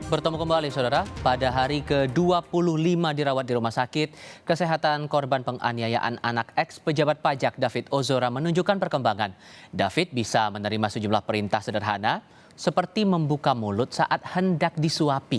Bertemu kembali, Saudara. Pada hari ke-25 dirawat di rumah sakit, kesehatan korban penganiayaan anak ex-pejabat pajak David Ozora menunjukkan perkembangan. David bisa menerima sejumlah perintah sederhana, seperti membuka mulut saat hendak disuapi.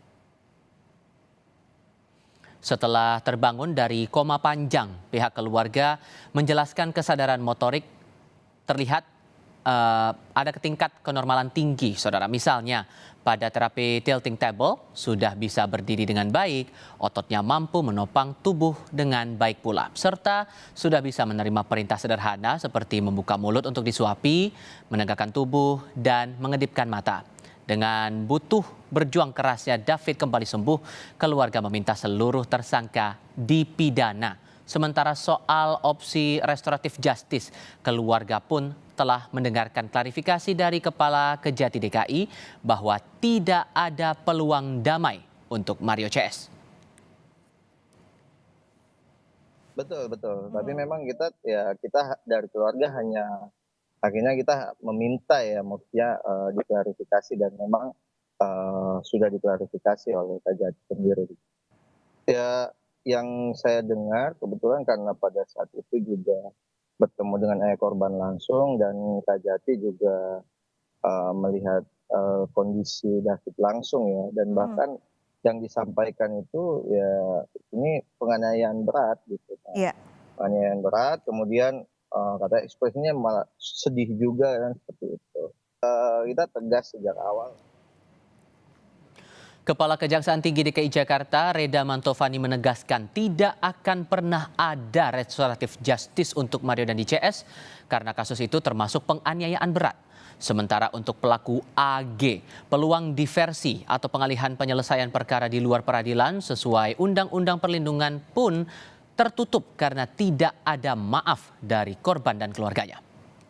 Setelah terbangun dari koma panjang, pihak keluarga menjelaskan kesadaran motorik terlihat ada tingkat kenormalan tinggi, Saudara. Misalnya, pada terapi tilting table sudah bisa berdiri dengan baik, ototnya mampu menopang tubuh dengan baik pula, serta sudah bisa menerima perintah sederhana seperti membuka mulut untuk disuapi, menegakkan tubuh, dan mengedipkan mata. Dengan butuh berjuang kerasnya David kembali sembuh, keluarga meminta seluruh tersangka dipidana. Sementara soal opsi restoratif justice, keluarga pun telah mendengarkan klarifikasi dari Kepala Kejati DKI bahwa tidak ada peluang damai untuk Mario CS. Betul betul, tapi memang kita dari keluarga hanya akhirnya kita meminta ya maksudnya, diklarifikasi dan memang, sudah diklarifikasi oleh Kajati sendiri. Ya, yang saya dengar kebetulan karena pada saat itu juga bertemu dengan ayah korban langsung dan Kajati juga, melihat, kondisi David langsung ya dan bahkan yang disampaikan itu ya ini penganiayaan berat gitu kan. Iya. Penganiayaan berat kemudian, katanya ekspresinya malah sedih juga kan seperti itu. Kita tegas sejak awal. Kepala Kejaksaan Tinggi DKI Jakarta, Reda Mantovani menegaskan tidak akan pernah ada restoratif justice untuk Mario Dandi CS karena kasus itu termasuk penganiayaan berat. Sementara untuk pelaku AG, peluang diversi atau pengalihan penyelesaian perkara di luar peradilan sesuai Undang-Undang Perlindungan pun tertutup karena tidak ada maaf dari korban dan keluarganya.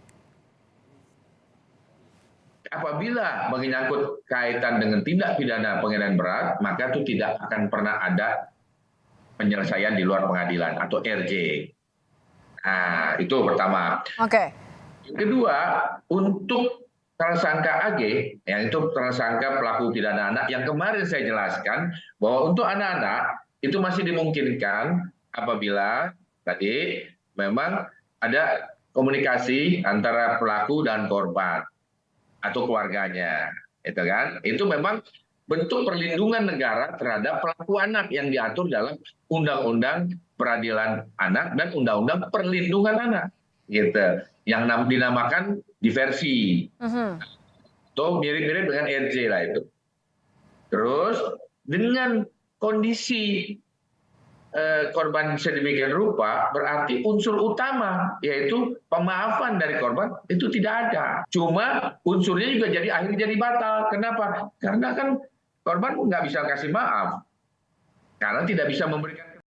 Apabila menyangkut kaitan dengan tindak pidana penganiayaan berat, maka itu tidak akan pernah ada penyelesaian di luar pengadilan atau RJ. Nah, itu pertama. Oke. Yang kedua, untuk tersangka AG, yang itu tersangka pelaku pidana anak, yang kemarin saya jelaskan bahwa untuk anak-anak itu masih dimungkinkan apabila tadi memang ada komunikasi antara pelaku dan korban atau keluarganya, itu kan? Itu memang bentuk perlindungan negara terhadap pelaku anak yang diatur dalam Undang-Undang Peradilan Anak dan Undang-Undang Perlindungan Anak, gitu. Yang dinamakan diversi. Itu mirip-mirip dengan RJ lah itu. Terus dengan kondisi korban sedemikian rupa, berarti unsur utama yaitu pemaafan dari korban itu tidak ada. Cuma unsurnya juga akhirnya jadi batal. Kenapa? Karena kan korban nggak bisa kasih maaf karena tidak bisa memberikan